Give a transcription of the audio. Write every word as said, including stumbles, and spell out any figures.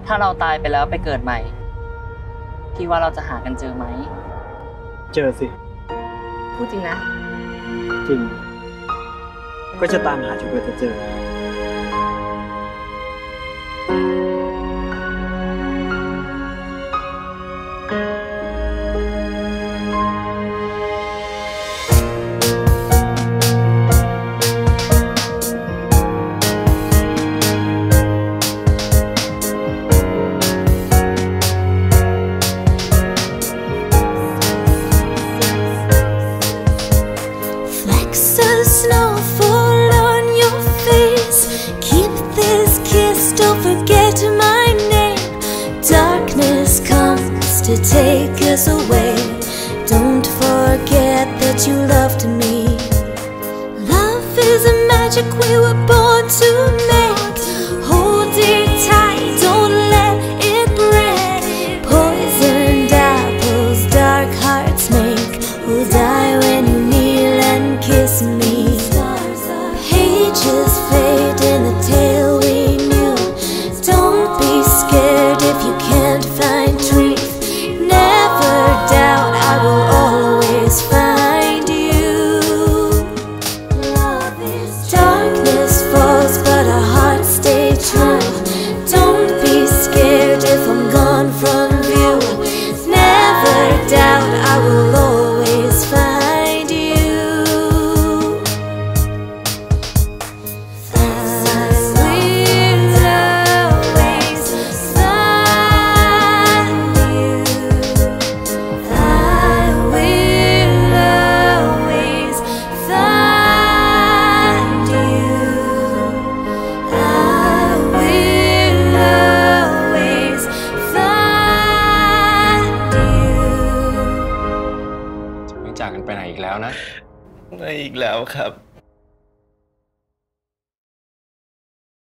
ถ้าเราตายไปแล้วไปเกิดใหม่พี่ว่าเราจะหากันเจอไหมเจอสิพูดจริงนะจริงก็จะตามหาจนกว่าจะเจอ To take us away. Don't forget that you loved me. Love is a magic we were born to make. Hold it tight, don't let it break. Poisoned apples dark hearts make will die when you kneel and kiss me. Pages fade in the tale we knew. Don't be scared if you can't find truth. Doubt I will always find you. Darkness falls but our hearts stay true. Don't be scared if I'm gone from view. Never doubt I will always find you. I will จากกันไปไหนอีกแล้วนะไม่อีกแล้วครับ